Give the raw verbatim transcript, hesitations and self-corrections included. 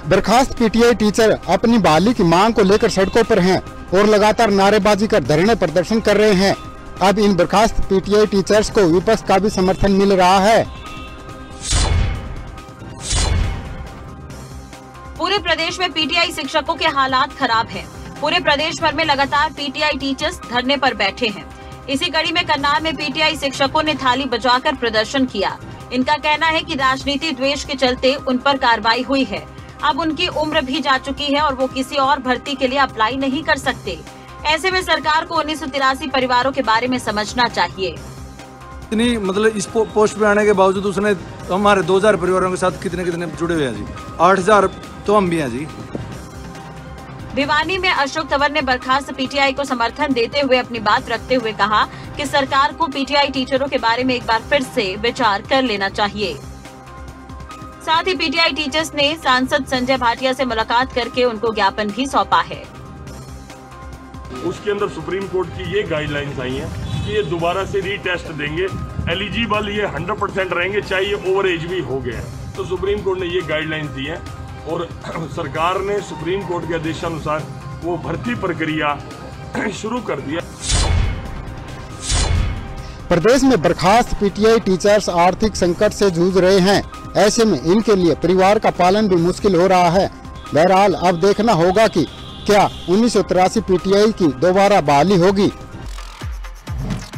बर्खास्त PTI teacher अपनी बहाली की मांग को लेकर सड़कों पर हैं और लगातार नारेबाजी कर धरने प्रदर्शन कर रहे हैं। अब इन बर्खास्त पीटीआई टीचर्स को विपक्ष का भी समर्थन मिल रहा है। पूरे प्रदेश में पीटीआई शिक्षकों के हालात खराब हैं। पूरे प्रदेश भर में लगातार पीटीआई टीचर्स धरने पर बैठे हैं। इसी कड़ी में करनाल में पीटीआई शिक्षकों ने थाली बजाकर प्रदर्शन किया। इनका कहना है कि राजनीति द्वेष के चलते उन पर कार्रवाई हुई है। अब उनकी उम्र भी जा चुकी है और वो किसी और भर्ती के लिए अप्लाई नहीं कर सकते। ऐसे में सरकार को उन्नीस सौ तिरासी परिवारों के बारे में समझना चाहिए। इतनी मतलब इस पो, पोस्ट पे आने के बावजूद उसने तो हमारे दो हजार परिवारों के साथ कितने कितने जुड़े हुए हैं जी, आठ हजार तो हम भी हैं जी। भिवानी में अशोक तंवर ने बर्खास्त पीटीआई को समर्थन देते हुए अपनी बात रखते हुए कहा कि सरकार को पीटीआई टीचरों के बारे में एक बार फिर से विचार कर लेना चाहिए। साथ ही पीटीआई टीचर्स ने सांसद संजय भाटिया से मुलाकात करके उनको ज्ञापन भी सौंपा है। उसके अंदर सुप्रीम कोर्ट की ये गाइडलाइंस आई हैं कि ये दोबारा से रीटेस्ट देंगे, एलिजिबल ये हंड्रेड परसेंट रहेंगे, चाहे ये ओवर एज भी हो गया। तो सुप्रीम कोर्ट ने ये गाइडलाइंस दी है और सरकार ने सुप्रीम कोर्ट के आदेशानुसार वो भर्ती प्रक्रिया शुरू कर दिया। प्रदेश में बर्खास्त पीटीआई टीचर्स आर्थिक संकट से जूझ रहे हैं। ऐसे में इनके लिए परिवार का पालन भी मुश्किल हो रहा है। बहरहाल अब देखना होगा कि क्या उन्नीस सौ तिरासी पीटीआई की दोबारा बहाली होगी।